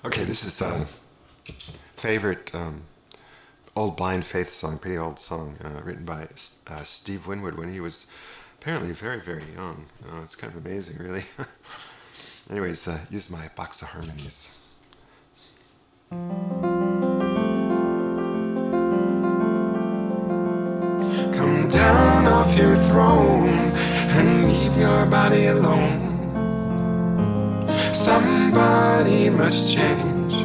Okay, this is a favorite old Blind Faith song, pretty old song, written by Steve Winwood when he was apparently very, very young. It's kind of amazing, really. Anyways, use my box of harmonies. Come down off your throne and leave your body alone. Somebody must change.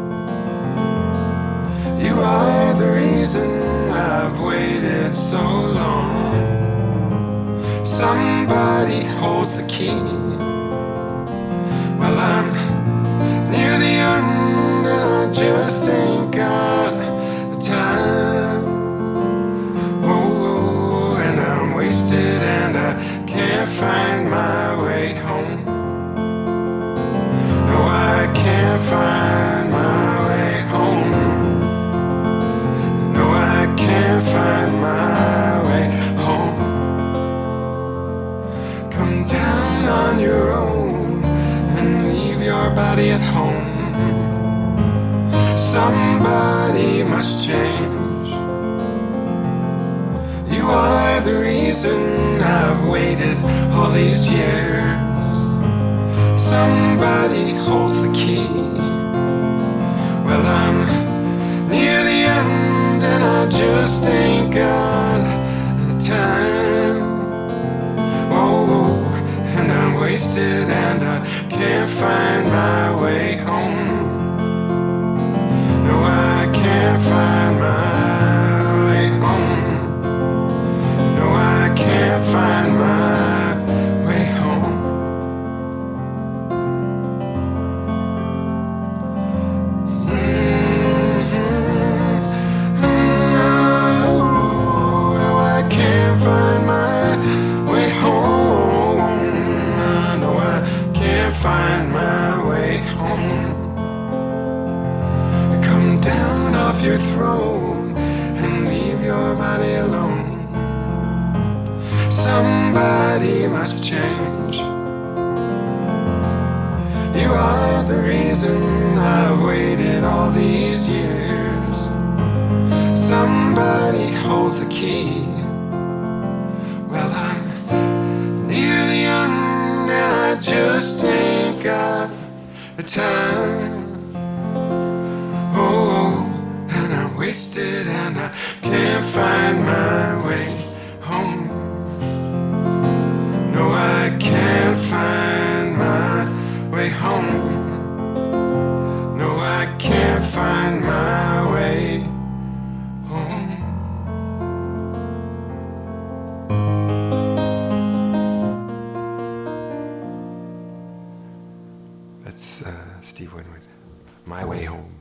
You are the reason I've waited so long. Somebody holds the key. Well, I'm near the end and I just ain't got the time. Whoa, and I'm wasted and I can't find my way home. No, I can't find my way home. No, I can't find my way home. Come down on your own and leave your body at home. Somebody must change. You are the reason I've waited all these years. Somebody holds the key. Well, I'm near the end and I just ain't got the time. Oh, and I'm wasted and I can't find my way home. No, I can't find my way home. No, I can't find my way home. No, I can't find my way home. No, I can't find my way home. Come down off your throne and leave your body alone. Somebody must change. You are the reason I've waited all these years. Somebody holds the key. Well, I'm near the end and I just ain't got the time. Oh, and I'm wasted and I can't find my way home. No, I can't find my way home. No, I can't find my way home. That's Steve Winwood, My Way Home.